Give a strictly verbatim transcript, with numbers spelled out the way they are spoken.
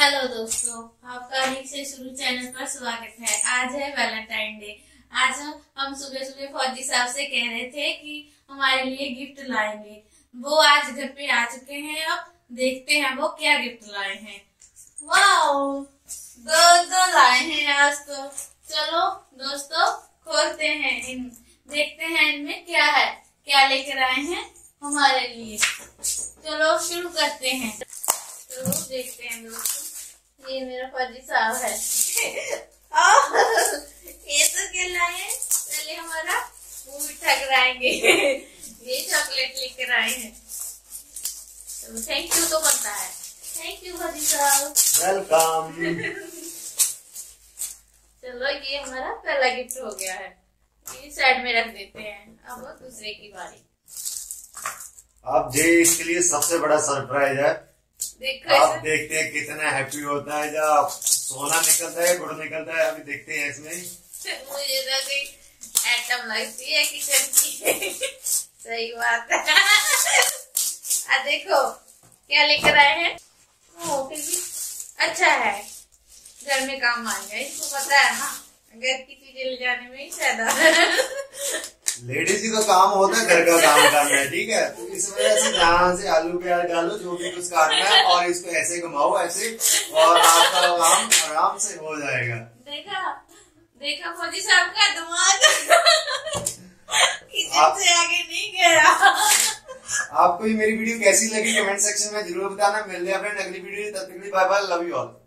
Hello दोस्तों, आपका rig से शुरू चैनल पर स्वागत है। आज है वैलेंटाइन डे। आज हम सुबह सुबह फौजी साहब से कह रहे थे कि हमारे लिए गिफ्ट लाएंगे। वो आज घर पे आ चुके हैं। अब देखते हैं वो क्या गिफ्ट लाए हैं। वाओ, दो दो लाए हैं आज तो। चलो दोस्तों, खोलते हैं, इन देखते हैं इनमें क्या है, क्या लेकर आए हैं हमारे लिए। चलो शुरू करते हैं। तो देखते हैं दोस्तों, ये मेरा फौजी साहब है। ये तो क्या लाए हैं, पहले हमारा मुंह मीठा कराएंगे। ये चॉकलेट लेकर आए हैं। तो थैंक यू तो बनता है। थैंक यू फौजी साहब, वेलकम। चलो ये हमारा पहला गिफ्ट हो गया है, ये साइड में रख देते हैं। अब दूसरे की बारी। अब जे इसके लिए सबसे बड़ा सरप्राइज है। देखो आप देखते हैं कितना हैप्पी होता है जब सोना निकलता है, गुड़ निकलता है। अभी देखते हैं इसमें। मुझे तो कोई आइटम लगती है किचन की। सही बात है। आ देखो क्या लेकर आए हैं। ओ, फिर भी अच्छा है, घर में काम आ गया। इसको पता है ना, घर की चीजें ले जाने में ही फायदा। लेडीज ही तो काम होता है घर का काम करना है, ठीक है। तो इस वजह से जहाँ से आलू प्याज डालो, जो भी कुछ काटना है, और इसको ऐसे घुमाओ ऐसे, और आपका काम आराम से हो जाएगा। देखा देखा फौजी साहब का दिमाग किचन आप, से आगे नहीं गया। आपको ये मेरी वीडियो कैसी लगी कमेंट सेक्शन में जरूर बताना। मिलते हैं अपने अगली वीडियो, तब तक के लिए bye bye, love you all.